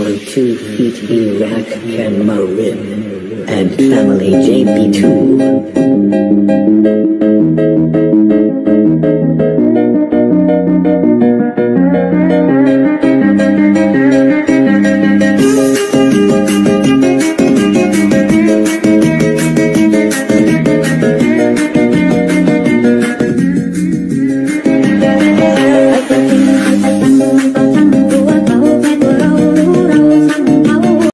family 2 feet Iraq Ken Marin, and family JP2.